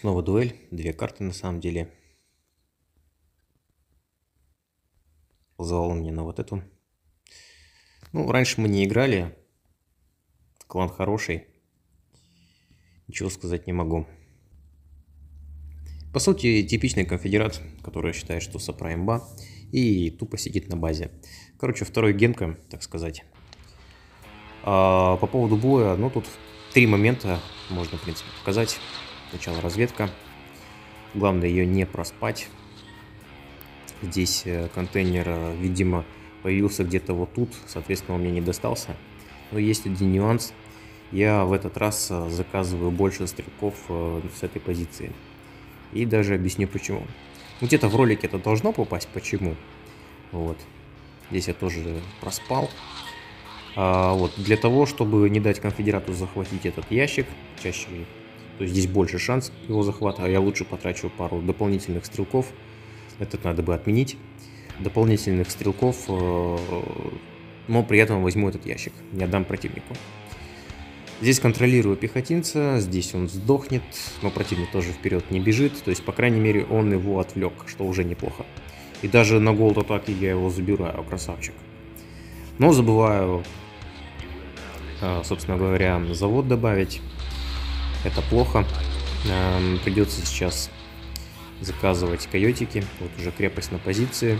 Снова дуэль, две карты на самом деле. Позвал он меня на вот эту. Ну, раньше мы не играли. Клан хороший. Ничего сказать не могу. По сути, типичный конфедерат, который считает, что сапра имба, и тупо сидит на базе. Короче, второй генка, так сказать. По поводу боя, ну тут три момента можно, в принципе, показать. Сначала разведка. Главное ее не проспать. Здесь контейнер, видимо, появился где-то вот тут, соответственно, он мне не достался. Но есть один нюанс. Я в этот раз заказываю больше стрелков с этой позиции. И даже объясню почему. Где-то в ролике это должно попасть, почему. Вот. Здесь я тоже проспал. Вот. Для того, чтобы не дать конфедерату захватить этот ящик, чаще, то есть здесь больше шанс его захвата, а я лучше потрачу пару дополнительных стрелков. Этот надо бы отменить. Дополнительных стрелков, но при этом возьму этот ящик, не отдам противнику. Здесь контролирую пехотинца, здесь он сдохнет, но противник тоже вперед не бежит, то есть, по крайней мере, он его отвлек, что уже неплохо. И даже на голд атаке я его забираю, красавчик. Но забываю, собственно говоря, завод добавить. Это плохо. Придется сейчас заказывать койотики. Вот уже крепость на позиции.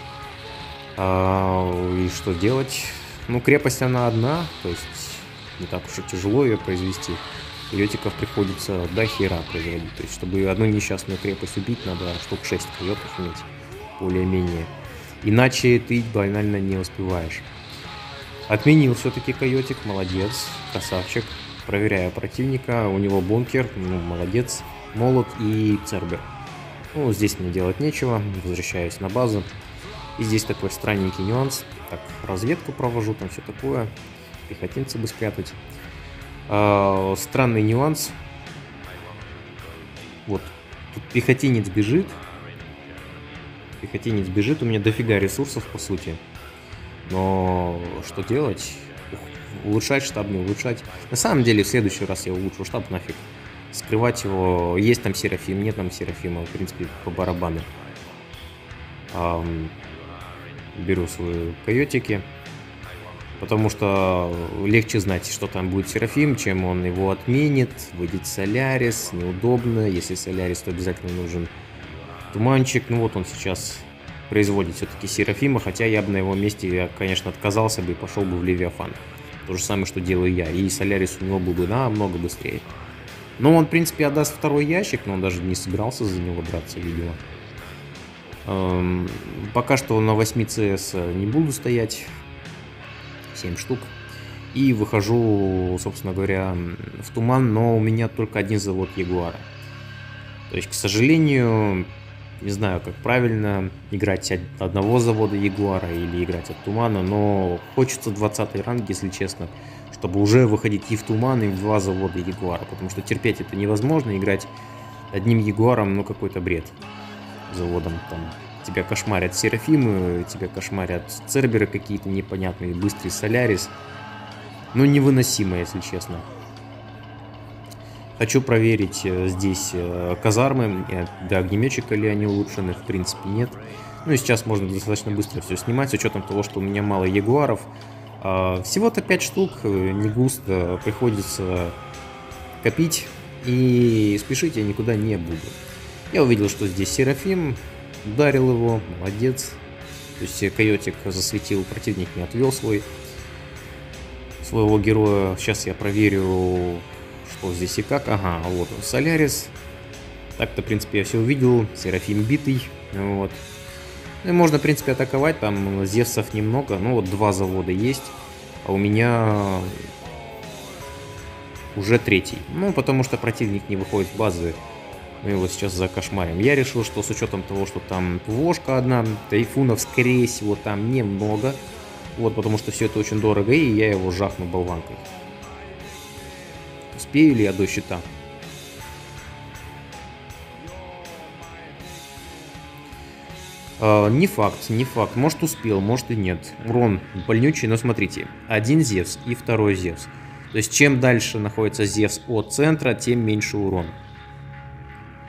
И что делать? Ну, крепость она одна, то есть не так уж и тяжело ее произвести. Койотиков приходится до хера производить. То есть, чтобы одну несчастную крепость убить, надо штук 6 койотов иметь, более-менее. Иначе ты банально не успеваешь. Отменил все-таки койотик, молодец, красавчик. Проверяю противника, у него бункер, ну, молодец, молот и цербер. Ну, здесь мне делать нечего, возвращаюсь на базу. И здесь такой странненький нюанс. Так, разведку провожу, там все такое. Пехотинца бы спрятать. Странный нюанс. Вот, тут пехотинец бежит. Пехотинец бежит, у меня дофига ресурсов, по сути. Но что делать? Улучшать штаб, не улучшать. На самом деле, в следующий раз я улучшу штаб нафиг. Скрывать его. Есть там Серафим, нет там Серафима. В принципе, по барабану. Беру свои койотики. Потому что легче знать, что там будет Серафим, чем он его отменит. Выйдет Солярис. Неудобно. Если Солярис, то обязательно нужен туманчик. Ну вот он сейчас производит все-таки Серафима. Хотя я бы на его месте, конечно, отказался бы и пошел бы в Левиафан. То же самое, что делаю я. И Солярис у него был бы намного быстрее. Но он, в принципе, отдаст второй ящик, но он даже не собирался за него драться, видимо. Пока что на 8 ЦС не буду стоять. 7 штук. И выхожу, собственно говоря, в туман, но у меня только один завод Ягуара. То есть, к сожалению, не знаю, как правильно играть от одного завода Ягуара или играть от тумана, но хочется 20 ранг, если честно, чтобы уже выходить и в туман, и в два завода Ягуара, потому что терпеть это невозможно, играть одним Ягуаром, ну какой-то бред. Заводом там тебя кошмарят Серафимы, тебя кошмарят Церберы какие-то непонятные, быстрый Солярис. Ну невыносимо, если честно. Хочу проверить здесь казармы, для огнеметчика ли они улучшены, в принципе нет. Ну и сейчас можно достаточно быстро все снимать, с учетом того, что у меня мало ягуаров. Всего-то 5 штук, не густо, приходится копить, и спешить я никуда не буду. Я увидел, что здесь Серафим, ударил его, молодец. То есть койотик засветил, противник не отвел своего героя. Сейчас я проверю, что здесь и как. Ага, вот он, Солярис. Так-то, в принципе, я все увидел. Серафим битый. Вот. Ну и можно, в принципе, атаковать. Там зевсов немного. Ну вот 2 завода есть. А у меня уже 3-й. Ну, потому что противник не выходит с базы. Мы его сейчас закошмарим. Я решил, что с учетом того, что там ПВОшка одна, тайфунов, скорее всего, там немного. Вот, потому что все это очень дорого, и я его жахну болванкой. Успею ли я до щита? Не факт, не факт. Может успел, может и нет. Урон больнючий, но смотрите. Один Зевс и второй Зевс. То есть чем дальше находится Зевс от центра, тем меньше урон.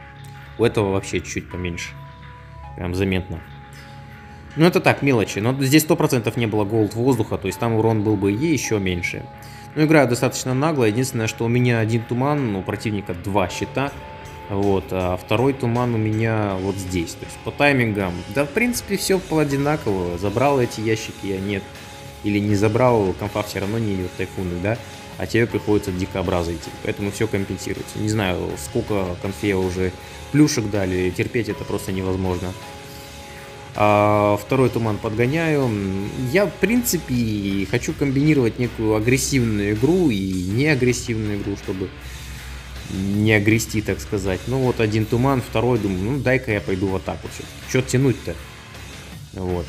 У этого вообще чуть поменьше. Прям заметно. Ну это так, мелочи. Но здесь 100% не было голд воздуха, то есть там урон был бы и еще меньше. Ну, играю достаточно нагло. Единственное, что у меня один туман, у противника 2 щита. Вот, а второй туман у меня вот здесь. То есть по таймингам, да, в принципе, все одинаково. Забрал эти ящики я, нет. Или не забрал, конфа все равно не идет тайфуны, да. А тебе приходится дикообраза идти. Поэтому все компенсируется. Не знаю, сколько конфе уже плюшек дали. Терпеть это просто невозможно. А второй туман подгоняю. Я, в принципе, хочу комбинировать некую агрессивную игру и неагрессивную игру, чтобы не огрести, так сказать. Ну вот один туман, второй, думаю, ну дай-ка я пойду в атаку все-таки. Что тянуть-то? Вот.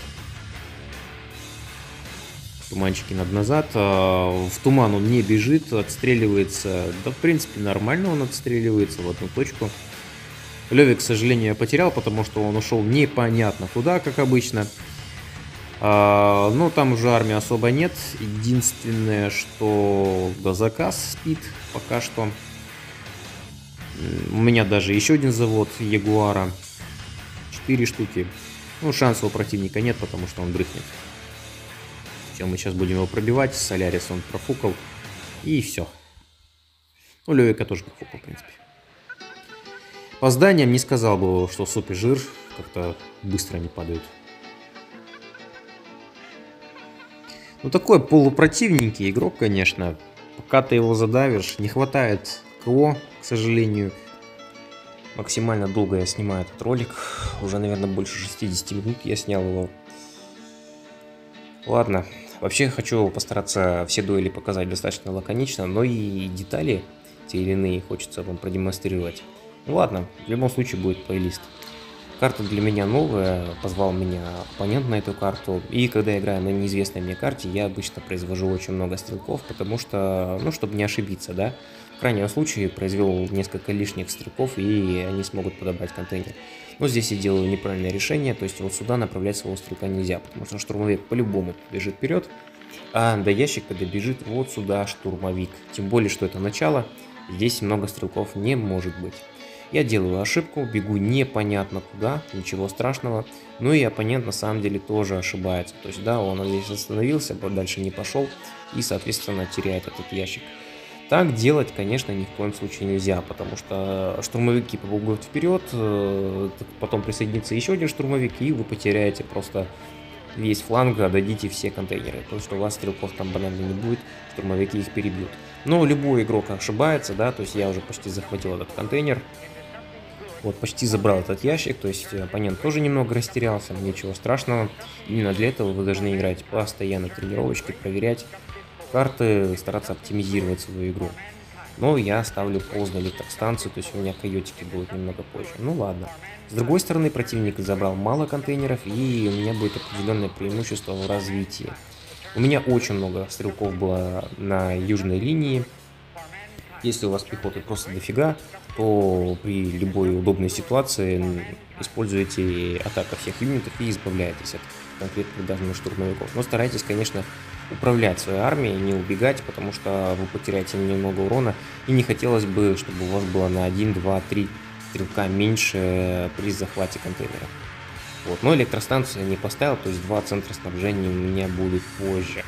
Туманчики надо назад. В туман он не бежит, отстреливается. Да, в принципе, нормально он отстреливается в одну точку. Леви, к сожалению, я потерял, потому что он ушел непонятно куда, как обычно. Но там уже армии особо нет. Единственное, что до заказ спит пока что. У меня даже еще один завод Ягуара. 4 штуки. Ну, шансов у противника нет, потому что он дрыхнет. Все, мы сейчас будем его пробивать. Солярис он профукал. И все. Ну, Левика тоже профукал, в принципе. По зданиям не сказал бы, что супер жир. Как-то быстро они падают. Ну, такой полупротивненький игрок, конечно. Пока ты его задавишь, не хватает КО, к сожалению. Максимально долго я снимаю этот ролик. Уже, наверное, больше 60 минут я снял его. Ладно. Вообще хочу постараться все дуэли показать достаточно лаконично, но и детали, те или иные, хочется вам продемонстрировать. Ну ладно, в любом случае будет плейлист. Карта для меня новая, позвал меня оппонент на эту карту. И когда я играю на неизвестной мне карте, я обычно произвожу очень много стрелков, потому что, ну, чтобы не ошибиться, да. В крайнем случае произвел несколько лишних стрелков, и они смогут подобрать контейнер. Но здесь я делаю неправильное решение, то есть вот сюда направлять своего стрелка нельзя, потому что штурмовик по-любому бежит вперед, а до ящика добежит вот сюда штурмовик. Тем более, что это начало, здесь много стрелков не может быть. Я делаю ошибку, бегу непонятно куда, ничего страшного. Ну и оппонент на самом деле тоже ошибается. То есть да, он здесь остановился, дальше не пошел и, соответственно, теряет этот ящик. Так делать, конечно, ни в коем случае нельзя, потому что штурмовики побегут вперед, потом присоединится еще один штурмовик, и вы потеряете просто весь фланг, отдадите все контейнеры. Потому что у вас стрелков там банально не будет, штурмовики их перебьют. Но любой игрок ошибается, да, то есть я уже почти захватил этот контейнер. Вот, почти забрал этот ящик, то есть оппонент тоже немного растерялся, ничего страшного. Именно для этого вы должны играть постоянно тренировочки, проверять карты, стараться оптимизировать свою игру. Но я ставлю поздно электростанцию, то есть у меня койотики будут немного позже. Ну ладно. С другой стороны, противник забрал мало контейнеров, и у меня будет определенное преимущество в развитии. У меня очень много стрелков было на южной линии. Если у вас пехоты просто дофига, то при любой удобной ситуации используйте атаку всех юнитов и избавляйтесь от конкретных даже штурмовиков. Но старайтесь, конечно, управлять своей армией, не убегать, потому что вы потеряете немного урона. И не хотелось бы, чтобы у вас было на 1, 2, 3 стрелка меньше при захвате контейнера. Вот. Но электростанцию я не поставил, то есть 2 центра снабжения у меня будут позже.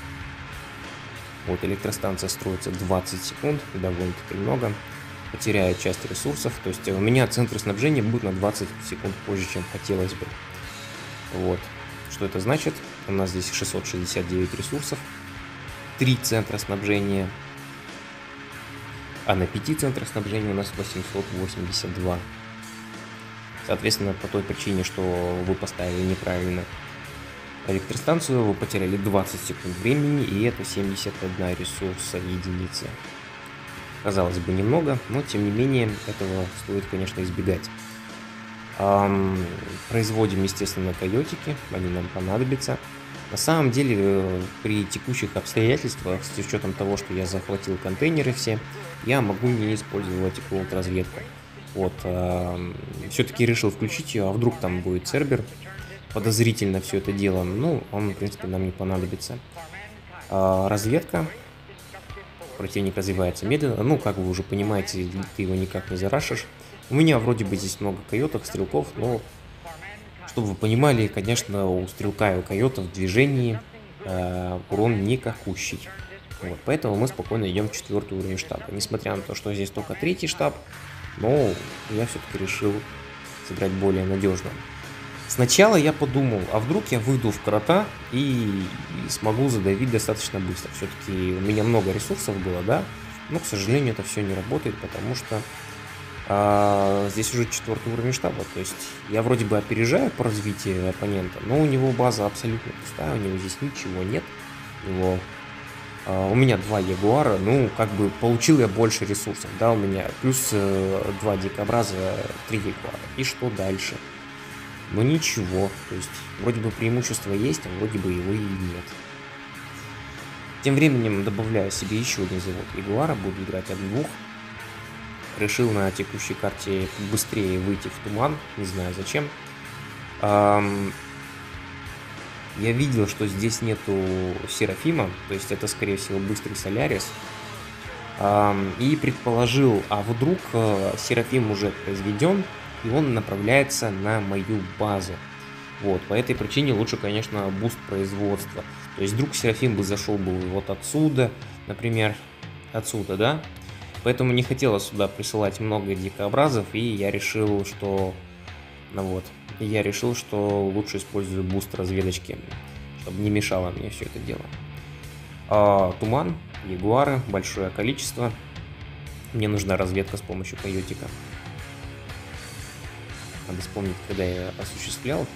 Вот, электростанция строится 20 секунд, довольно-таки много. Потеряю часть ресурсов, то есть у меня центры снабжения будут на 20 секунд позже, чем хотелось бы. Вот. Что это значит? У нас здесь 669 ресурсов, 3 центра снабжения, а на 5 центрах снабжения у нас 882. Соответственно, по той причине, что вы поставили неправильно электростанцию, вы потеряли 20 секунд времени, и это 71 ресурса единицы. Казалось бы, немного, но тем не менее этого стоит, конечно, избегать. Производим, естественно, койотики, они нам понадобятся. На самом деле, при текущих обстоятельствах, с учетом того, что я захватил контейнеры все, я могу не использовать голд-разведку. Вот, все-таки решил включить ее, а вдруг там будет цербер. Подозрительно все это дело, ну, он, в принципе, нам не понадобится. Разведка. Противник развивается медленно, ну, как вы уже понимаете, ты его никак не зарашишь. У меня вроде бы здесь много койотов, стрелков, но, чтобы вы понимали, конечно, у стрелка и у койота в движении урон никакущий. Вот, поэтому мы спокойно идем в 4-й уровень штаба. Несмотря на то, что здесь только 3-й штаб, но я все-таки решил сыграть более надежно. Сначала я подумал, а вдруг я выйду в крота и смогу задавить достаточно быстро. Все-таки у меня много ресурсов было, да, но, к сожалению, это все не работает, потому что здесь уже 4-й уровень штаба. То есть я вроде бы опережаю по развитию оппонента, но у него база абсолютно пустая, у него здесь ничего нет. У меня 2 ягуара, ну, как бы получил я больше ресурсов, да, у меня плюс 2 дикобраза, 3 ягуара. И что дальше? Ну ничего, то есть вроде бы преимущество есть, а вроде бы его и нет. Тем временем добавляю себе еще один завод ягуара, буду играть от 2. Решил на текущей карте быстрее выйти в туман, не знаю зачем. Я видел, что здесь нету Серафима, то есть это, скорее всего, быстрый Солярис. И предположил, а вдруг Серафим уже произведен, и он направляется на мою базу. Вот, по этой причине лучше, конечно, буст производства. То есть вдруг Серафим бы зашел бы вот отсюда, например, отсюда, да? Поэтому не хотелось сюда присылать много дикообразов, и я решил, что... Ну вот. И я решил, что лучше использую буст разведочки, чтобы не мешало мне все это дело. Туман, ягуары, большое количество. Мне нужна разведка с помощью койотика. Надо вспомнить, когда я осуществлял.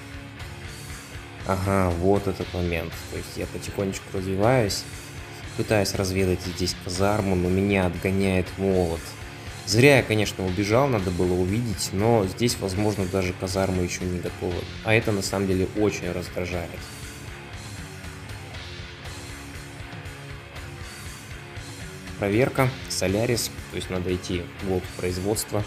Ага, вот этот момент. То есть я потихонечку развиваюсь, пытаюсь разведать здесь казарму, но меня отгоняет молот. Зря я, конечно, убежал, надо было увидеть, но здесь, возможно, даже казармы еще не готовы. А это на самом деле очень раздражает. Проверка, Солярис, то есть надо идти в голд производства.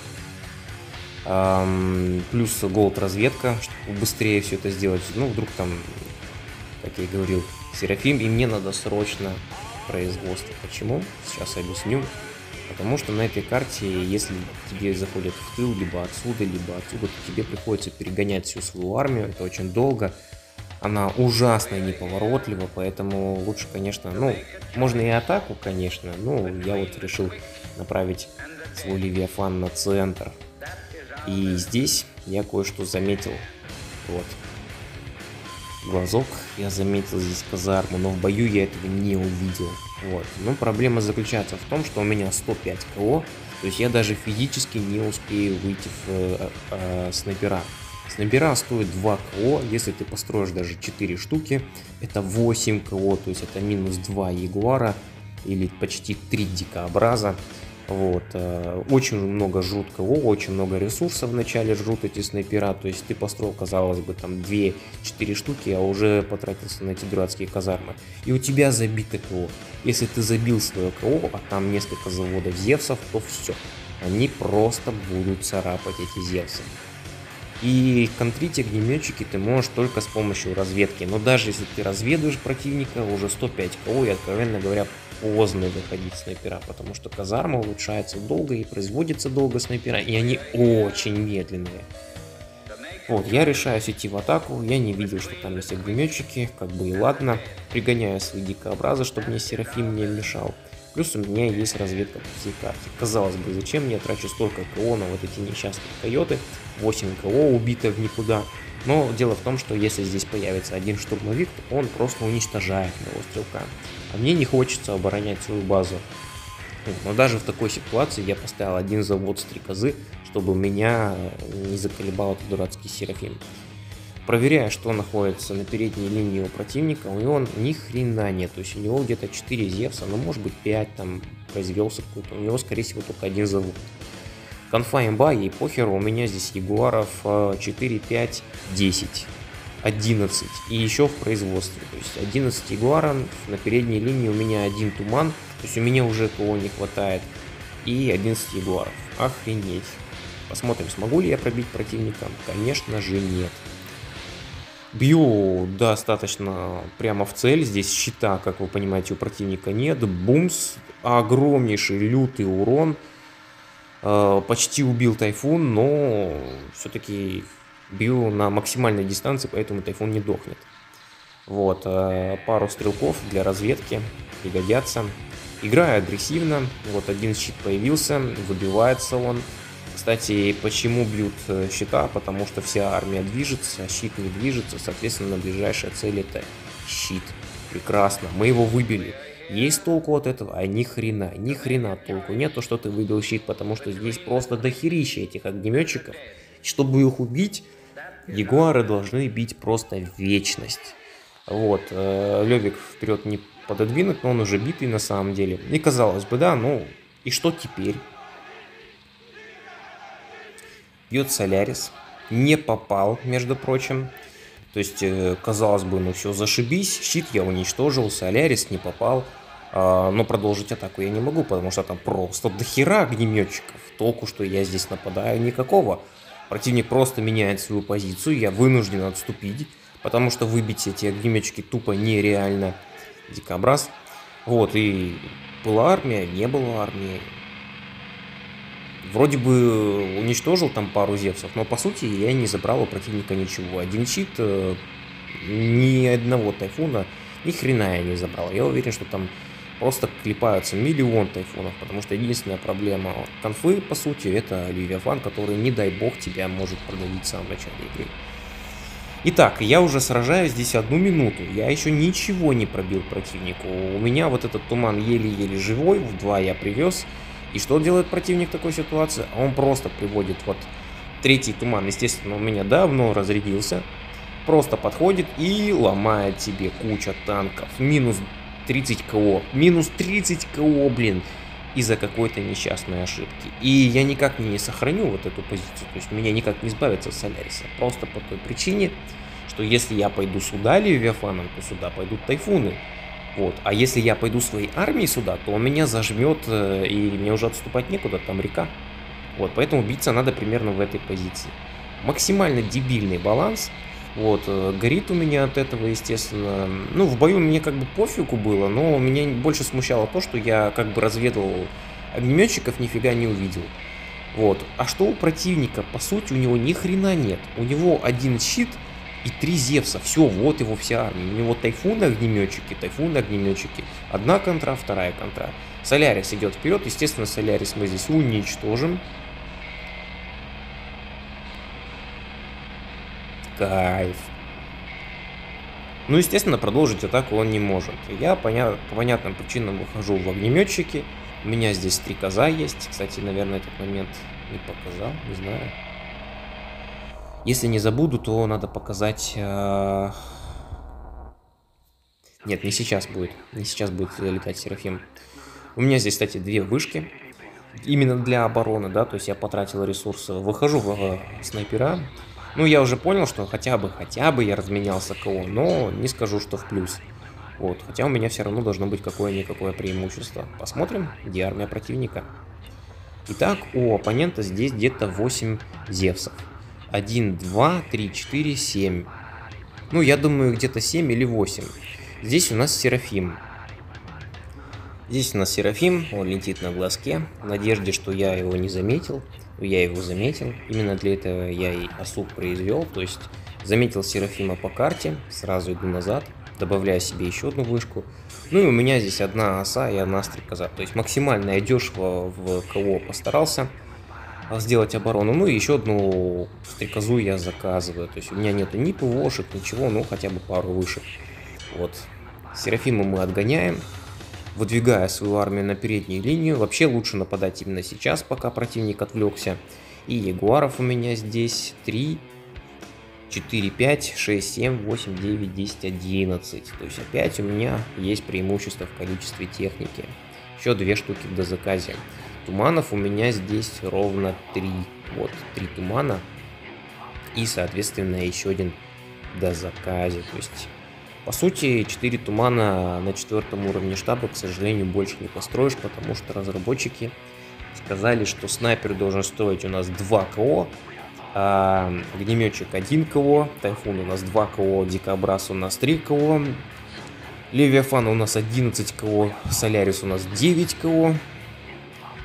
Плюс голд разведка, чтобы быстрее все это сделать. Ну, вдруг там, как я и говорил, Серафим, и мне надо срочно производство. Почему? Сейчас объясню. Потому что на этой карте, если тебе заходят в тыл, либо отсюда, то тебе приходится перегонять всю свою армию. Это очень долго. Она ужасно неповоротлива, поэтому лучше, конечно, ну, можно и атаку, конечно, но я вот решил направить свой Левиафан на центр. И здесь я кое-что заметил. Вот. Глазок, я заметил здесь казарму, но в бою я этого не увидел. Вот. Но проблема заключается в том, что у меня 105 КО, то есть я даже физически не успею выйти в снайпера. Снайпера стоит 2 КО, если ты построишь даже 4 штуки, это 8 КО, то есть это минус 2 ягуара или почти 3 дикообраза. Вот, очень много жрут КО, очень много ресурсов вначале жрут эти снайпера, то есть ты построил, казалось бы, там 2-4 штуки, а уже потратился на эти дурацкие казармы. И у тебя забито КО. Если ты забил свое КО, а там несколько заводов Зевсов, то все. Они просто будут царапать эти Зевсы. И контрить огнеметчики ты можешь только с помощью разведки. Но даже если ты разведываешь противника, уже 105 КО, и, откровенно говоря, поздно выходить снайпера, потому что казарма улучшается долго и производится долго снайпера, и они очень медленные. Вот, я решаюсь идти в атаку, я не видел, что там есть огнеметчики, как бы и ладно. Пригоняю свои дикообразы, чтобы мне Серафим не мешал. Плюс у меня есть разведка по всей карте. Казалось бы, зачем я трачу столько КО на вот эти несчастные койоты, 8 КО убито в никуда. Но дело в том, что если здесь появится один штурмовик, то он просто уничтожает моего стрелка. А мне не хочется оборонять свою базу. Но даже в такой ситуации я поставил один завод стрекозы, чтобы меня не заколебал этот дурацкий Серафим. Проверяя, что находится на передней линии у противника, у него ни хрена нет. То есть у него где-то 4 Зевса, ну может быть 5 там произвелся какой-то. У него, скорее всего, только один завод. Конфа имба, ей похеру, у меня здесь ягуаров 4, 5, 10, 11. И еще в производстве. То есть 11 ягуаров, на передней линии у меня один туман. То есть у меня уже КО не хватает. И 11 ягуаров. Охренеть. Посмотрим, смогу ли я пробить противника. Конечно же нет. Бью достаточно прямо в цель. Здесь щита, как вы понимаете, у противника нет. Бумс. Огромнейший лютый урон. Почти убил Тайфун, но все-таки бил на максимальной дистанции, поэтому Тайфун не дохнет. Вот, пару стрелков для разведки пригодятся. Играю агрессивно, вот один щит появился, выбивается он. Кстати, почему бьют щита? Потому что вся армия движется, а щит не движется, соответственно, ближайшая цель это щит. Прекрасно, мы его выбили. Есть толку от этого? А ни хрена толку нет, то что ты выбил щит, потому что здесь просто дохерища этих огнеметчиков. Чтобы их убить, ягуары должны бить просто вечность. Вот, Левик вперед не пододвинут, но он уже битый на самом деле. И казалось бы, да, ну и что теперь? Бьет Солярис, не попал, между прочим. То есть, казалось бы, ну все, зашибись, щит я уничтожил, Солярис не попал. Но продолжить атаку я не могу, потому что там просто дохера огнеметчиков. Толку, что я здесь нападаю, никакого. Противник просто меняет свою позицию, я вынужден отступить, потому что выбить эти огнеметчики тупо нереально. Дикобраз. Вот, и была армия, не было армии. Вроде бы уничтожил там пару зевсов, но по сути я не забрал у противника ничего. Один щит, ни одного Тайфуна, ни хрена я не забрал. Я уверен, что там просто клепаются миллион Тайфунов, потому что единственная проблема конфы, по сути, это Левиафан, который, не дай бог, тебя может продавить в самом начале игры. Итак, я уже сражаюсь здесь 1 минуту, я еще ничего не пробил противнику. У меня вот этот туман еле-еле живой, в 2 я привез. И что делает противник в такой ситуации? Он просто приводит вот 3-й туман, естественно, у меня давно разрядился. Просто подходит и ломает тебе куча танков. Минус 30 КО. Минус 30 КО, блин. Из-за какой-то несчастной ошибки. И я никак не сохраню вот эту позицию. То есть меня никак не избавиться от Соляриса. Просто по той причине, что если я пойду сюда Левиафаном, то сюда пойдут Тайфуны. Вот. А если я пойду своей армией сюда, то он меня зажмет, и мне уже отступать некуда, там река. Вот, поэтому биться надо примерно в этой позиции. Максимально дебильный баланс. Вот, горит у меня от этого, естественно. Ну, в бою мне как бы пофигу было, но меня больше смущало то, что я как бы разведывал огнеметчиков, нифига не увидел. Вот. А что у противника? По сути, у него ни хрена нет. У него один щит и 3 Зевса. Все, вот его вся армия. У него Тайфуны огнеметчики, Тайфуны огнеметчики. Одна контра, вторая контра. Солярис идет вперед. Естественно, Солярис мы здесь уничтожим. Кайф. Ну, естественно, продолжить атаку он не может. Я по понятным причинам выхожу в огнеметчики. У меня здесь 3 коза есть. Кстати, наверное, этот момент не показал, не знаю. Если не забуду, то надо показать... Нет, не сейчас будет. Не сейчас будет летать Серафим. У меня здесь, кстати, 2 вышки. Именно для обороны, да, то есть я потратил ресурсы. Выхожу в снайпера. Ну, я уже понял, что хотя бы я разменялся КО, но не скажу, что в плюс. Вот, хотя у меня все равно должно быть какое-никакое преимущество. Посмотрим, где армия противника. Итак, у оппонента здесь где-то 8 Зевсов. 1, 2, 3, 4, 7. Ну, я думаю, где-то 7 или 8. Здесь у нас Серафим. Здесь у нас Серафим, он летит на глазке, в надежде, что я его не заметил. Я его заметил, именно для этого я и осуг произвел, то есть заметил Серафима по карте, сразу иду назад, добавляю себе еще одну вышку. Ну и у меня здесь одна оса и одна стрекоза, то есть максимально я дешево в КО постарался сделать оборону. Ну и еще одну стрекозу я заказываю, то есть у меня нету ни ПВОшек, ничего, ну хотя бы пару вышек. Вот, Серафима мы отгоняем. Выдвигая свою армию на переднюю линию. Вообще лучше нападать именно сейчас, пока противник отвлекся. И ягуаров у меня здесь 3, 4, 5, 6, 7, 8, 9, 10, 11. То есть опять у меня есть преимущество в количестве техники. Еще 2 штуки в дозаказе. Туманов у меня здесь ровно 3. Вот, 3 тумана. И, соответственно, еще один в дозаказе. То есть... По сути, 4 тумана на 4-м уровне штаба, к сожалению, больше не построишь, потому что разработчики сказали, что снайпер должен строить у нас 2 КО, огнеметчик 1 КО, Тайфун у нас 2 КО, Дикобраз у нас 3 КО, Левиафан у нас 11 КО, Солярис у нас 9 КО.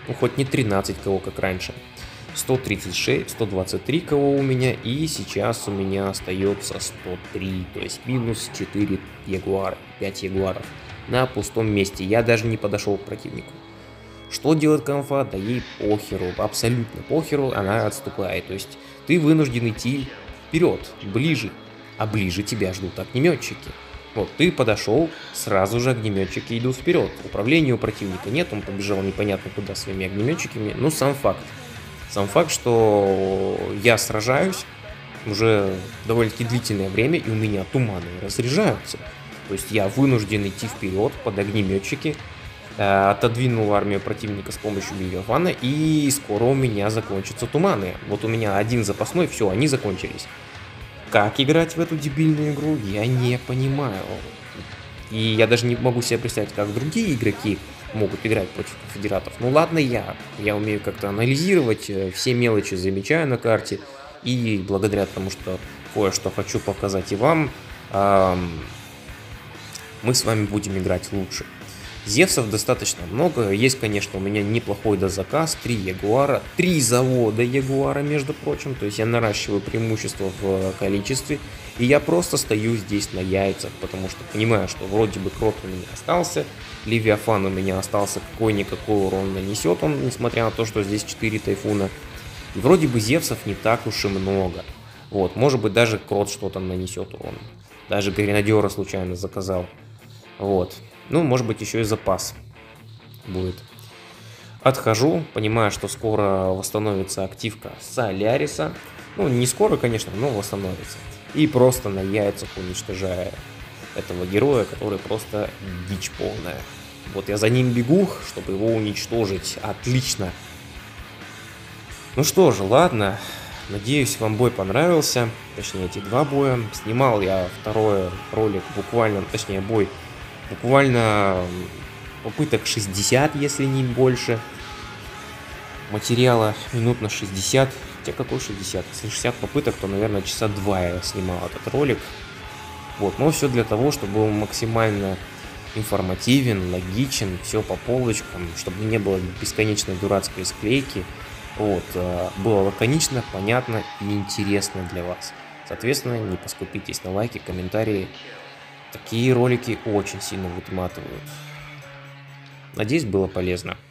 Ну, хоть не 13 КО, как раньше. 136, 123 КО у меня, и сейчас у меня остается 103, то есть минус 4 ягуара, 5 ягуаров на пустом месте. Я даже не подошел к противнику. Что делает конфа? Да ей похеру, абсолютно похеру, она отступает. То есть ты вынужден идти вперед, ближе, а ближе тебя ждут огнеметчики. Вот, ты подошел, сразу же огнеметчики идут вперед. Управления у противника нет, он побежал непонятно куда своими огнеметчиками. Ну, сам факт. Сам факт, что я сражаюсь уже довольно-таки длительное время, и у меня туманы разряжаются. То есть я вынужден идти вперед под огнеметчики, отодвинул армию противника с помощью Левиафана, и скоро у меня закончатся туманы. Вот у меня один запасной, все, они закончились. Как играть в эту дебильную игру, я не понимаю. И я даже не могу себе представить, как другие игроки могут играть против конфедератов. Ну ладно, я умею как-то анализировать, все мелочи замечаю на карте. И благодаря тому, что кое-что хочу показать и вам, мы с вами будем играть лучше. Зевсов достаточно много, есть, конечно, у меня неплохой дозаказ, 3 ягуара, 3 завода ягуара, между прочим, то есть я наращиваю преимущество в количестве, и я просто стою здесь на яйцах, потому что понимаю, что вроде бы крот у меня остался, Левиафан у меня остался, какой-никакой урон нанесет он, несмотря на то, что здесь 4 тайфуна, и вроде бы Зевсов не так уж и много, вот, может быть даже крот что-то нанесет урон, даже гренадера случайно заказал, вот. Ну, может быть, еще и запас будет. Отхожу, понимаю, что скоро восстановится активка Соляриса. Ну, не скоро, конечно, но восстановится. И просто на яйцах уничтожаю этого героя, который просто дичь полная. Вот я за ним бегу, чтобы его уничтожить. Отлично. Ну что же, ладно. Надеюсь, вам бой понравился. Точнее, эти 2 боя. Снимал я второй ролик буквально, точнее, бой буквально попыток 60, если не больше. Материала минут на 60. Хотя какой 60? Если 60 попыток, то, наверное, часа 2 я снимал этот ролик. Вот, но все для того, чтобы был максимально информативен, логичен, все по полочкам, чтобы не было бесконечной дурацкой склейки. Вот, было лаконично, понятно и интересно для вас. Соответственно, не поскупитесь на лайки, комментарии. Такие ролики очень сильно выматывают. Надеюсь, было полезно.